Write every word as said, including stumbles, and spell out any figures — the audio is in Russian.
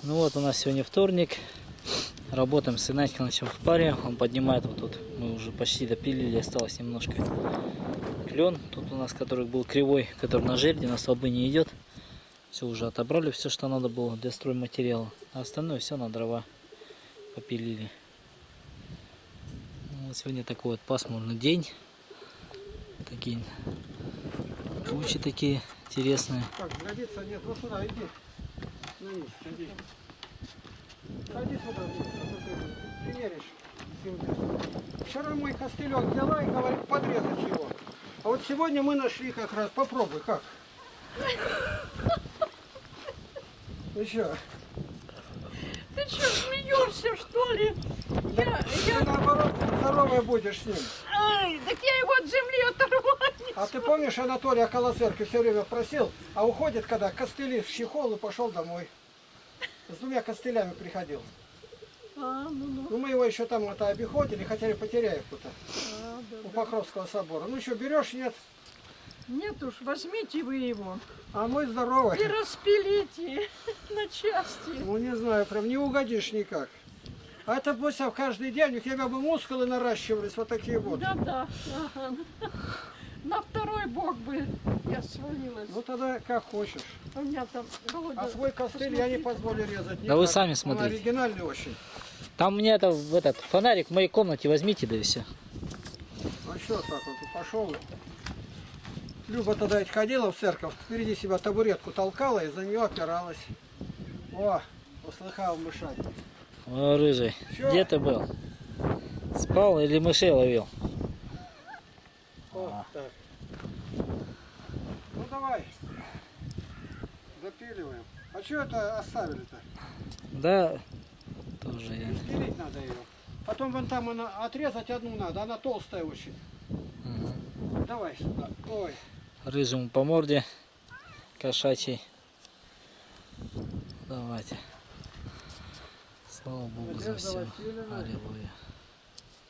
Ну вот у нас сегодня вторник. Работаем с Игнатьевичем в паре. Он поднимает вот тут. Мы уже почти допилили, осталось немножко. Клен тут у нас, который был кривой, который на жерди, на столбы не идет. Все уже отобрали, все, что надо было для стройматериала. А остальное все на дрова попилили. Вот сегодня такой вот пасмурный день. Такие тучи такие интересные. Так, сгодится, нет, вот сюда, иди. Ну, иди, иди. Садись сюда, ты меришь. Вчера мой костылек взяла и говорит подрезать его. А вот сегодня мы нашли как раз, попробуй, как? Ну что? Ты что, смеешься, что ли? Я, Ты я... наоборот здоровая будешь с ним. Ай, так я его от земли оторвала. А ты помнишь, Анатолий около церкви все время просил, а уходит когда костыли в чехол и пошел домой. С двумя костылями приходил. А, ну, ну. Ну мы его еще там это обиходили, хотели Потеряевку-то. А, да, У да. Покровского собора. Ну что, берешь, нет? Нет уж, возьмите вы его А мы здоровы. и распилите на части. Ну не знаю, прям не угодишь никак. А это пусть в каждый день, у тебя бы мускулы наращивались, вот такие вот. Да-да. Ага. На второй бок бы я свалилась. Ну тогда как хочешь. У меня там Володя, А свой костыль я не позволю резать. Да вы никак. сами Он смотрите. оригинальный очень. Там мне это в этот фонарик в моей комнате возьмите, да и все. А что так вот, пошел. Люба тогда ведь ходила в церковь, впереди себя табуретку толкала и за нее опиралась. О, услыхал мышать. О, рыжий, Чё? где ты был? Спал или мышей ловил? О, А. так. Ну давай. Допиливаем. А что это оставили-то? Да, тоже я. Спилить надо ее. Потом вон там она, отрезать одну надо, она толстая очень. Угу. Давай сюда. Ой. Рыжему по морде, кошачий. Давайте. Слава Богу за Надежда все. Васильевна. Аллилуйя.